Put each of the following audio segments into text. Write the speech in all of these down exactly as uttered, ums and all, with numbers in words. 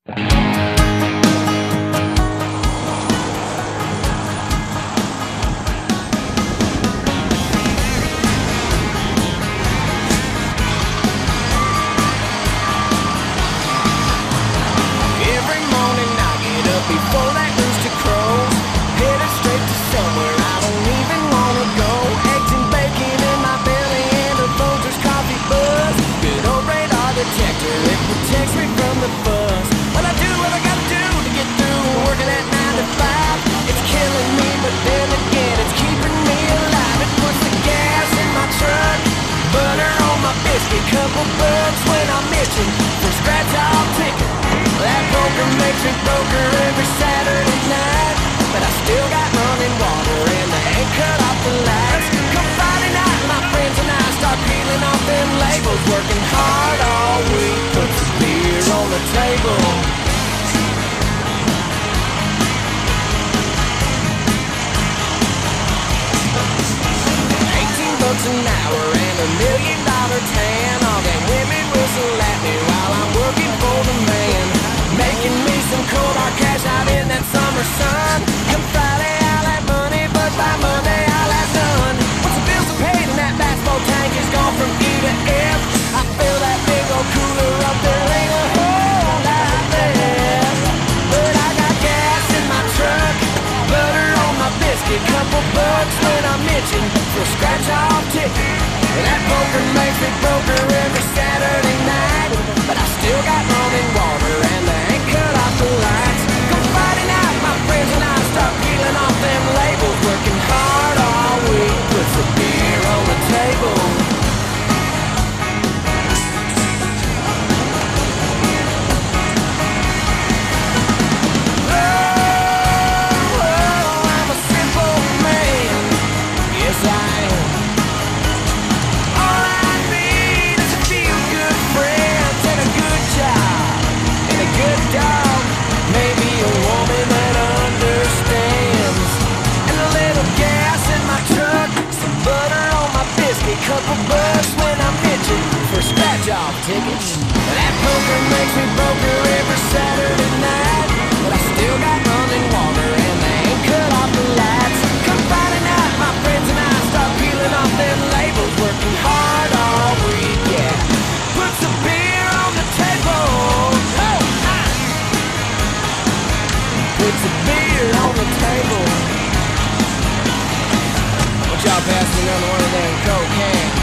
Before that rooster crows, headed straight to somewhere I don't even wanna go. Eggs and bacon in my belly and a Folgers coffee buzz. Good old radar detector, it protects me from the buzz. Well, I do what I gotta do to get through working at nine to five. It's killing me, but then again, it's keeping me alive. It puts the gas in my truck, butter on my biscuit, couple bucks when I'm itching for scratch off ticket. That poker makes me broker every Saturday night, but I still got running water and they ain't cut off the lights. Come Friday night, my friends and I start peeling off them labels, working hard all week, put some beer on the table. Eighteen bucks an hour and a million dollar tan. All them women whistle at me while I'm working for the man, making me some cold hard cash out in that summer sun. Come Friday, I'll have money, but by Monday, I'll have none. Once the bills are paid and that basketball tank is gone from E to F, I fill that big old cooler up, there ain't a whole lot left. But I got gas in my truck, butter on my biscuit, couple bucks when I'm itching for a scratch-off ticket. That poker makes me broker every Saturday night, but I still got running water and they ain't cut off the lights. Come Friday night, my friends and I start peeling off them labels, working hard all week, put some beer on the table. Oh, oh, I'm a simple man, yes I am. All I need is a few good friends and a good job and a good dog, maybe a woman that understands, and a little gas in my truck, some butter on my biscuit, couple bucks when I'm itching for scratch-off tickets. That poker makes me broker every Saturday night, but I still got running water and they ain't cut off the lights. Come Friday night, my friends and I start peeling off them labels, working hard all week, yeah. Put some beer on the table. Oh, ah. Put some beer on the table. Won't y'all pass me another one of them Coke cans?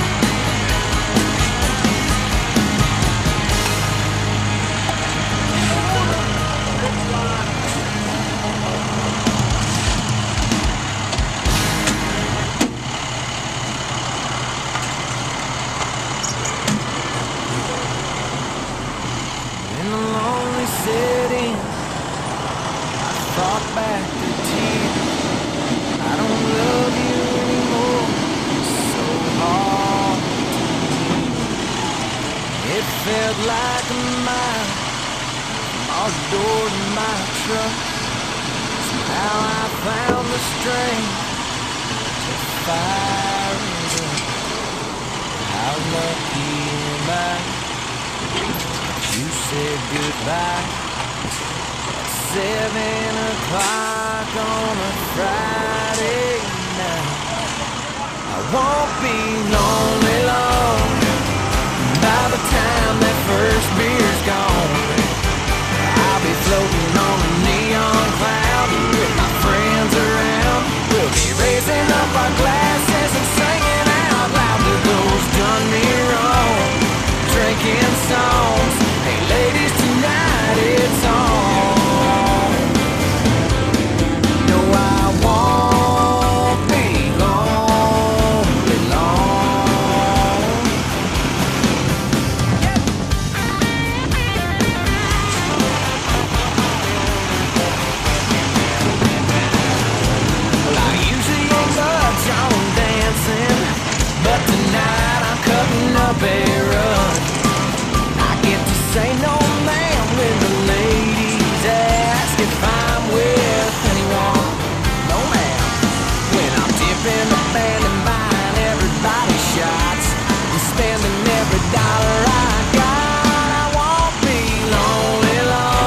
In a lonely city, I thought back to tears. I don't love you anymore, it's so hard to believe. It felt like a mile from our door to my truck. Somehow I found the strength to fire it up. How lucky am I? You said goodbye at seven o'clock on a Friday night. I won't be lonely long by the time that first beer's gone. I'll be floating on a neon cloud with my friends around. We'll be raising up our glasses and singing out loud to those done me wrong, drinking songs. Hey ladies, tonight it's on. No, I won't be lonely long. Well, I usually ain't much on dancing, but tonight I'm cutting up a rug. Say no ma'am when the ladies ask if I'm with anyone. No ma'am. When I'm tipping the band and buying everybody shots and spending every dollar I got, I won't be lonely long.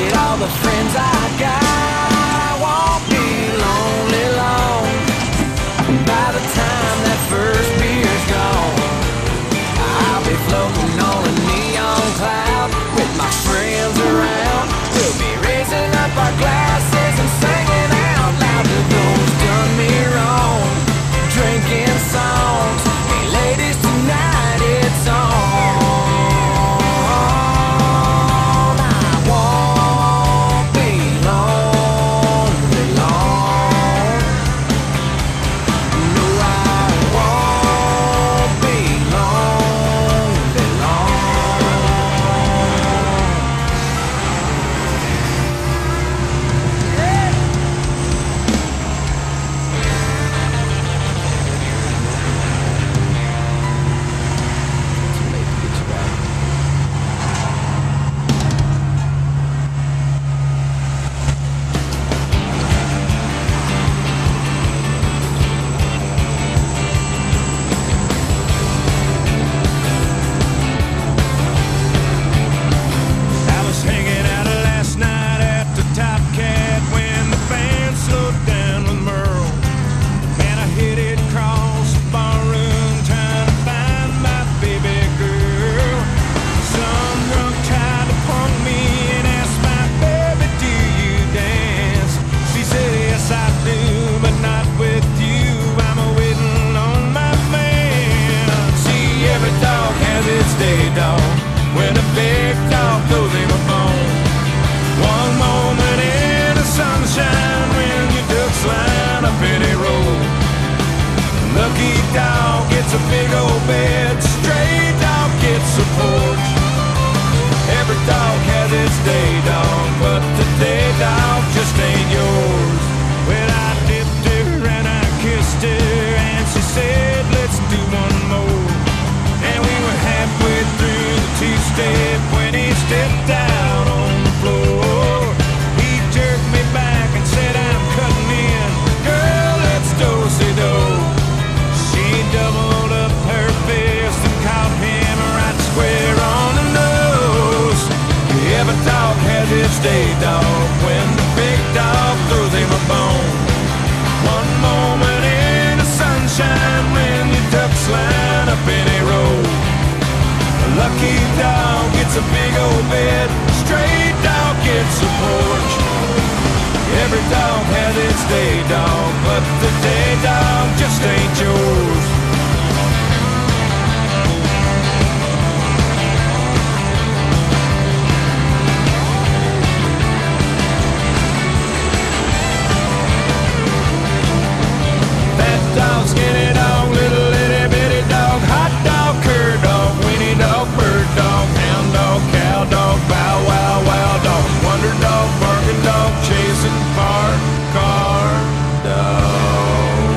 at all the friends I got. I won't be lonely long. By the time that first beer's gone, I'll be floating on a neon cloud with my friends around. We'll be raising up our glasses and singing out loud to those done me wrong. Drinking songs, hey ladies, tonight it's on. I won't be lonely long. No, I won't be lonely long. Yeah. Too late to get you back. I was hanging out last night at the Top Cat when the band slowed down with Merle. Man, I hit it across the barroom trying to find my baby girl. Some drunk tried to punk me and asked my baby, do you dance? She said, yes I do, but not with you. I'm a waiting on my man. See, every dog has its day, dog. When a big dog throws him a bone. One moment in the sunshine when your ducks line up in a row. Lucky dog gets a big old bed, stray dog gets a porch. Every dog has its day, dog, but the day dog just ain't yours. Well, I dipped her and I kissed her and she said, let's do one more. And we were halfway through the two-step when he stepped out on the floor. He jerked me back and said, I'm cutting in. Girl, let's do-si-do. She doubled up her fist and caught him right square on the nose. Every dog has its day, dog, when the big dog throws him a bone. One moment in the sunshine when your ducks line up in a row. A lucky dog gets a big old bed, stray dog gets a porch. Every dog has its day, dog, but the day dog just ain't yours. Fat dog, skinny dog, little itty bitty dog, hot dog, cur dog, weenie dog, bird dog, hound dog, cow dog, bow wow wow dog, wonder dog, barking dog, chasing bar car dog.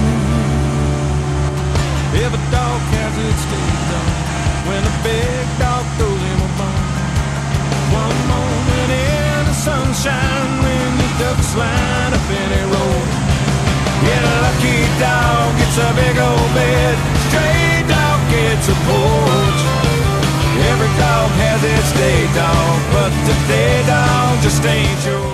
Every dog has its day, dog, when a big dog throws him a bone. One moment in the sunshine when the ducks line up in a row. Yeah, a lucky dog gets a big old bed, stray dog gets a porch. Every dog has its day, dog, but the day dog just ain't yours.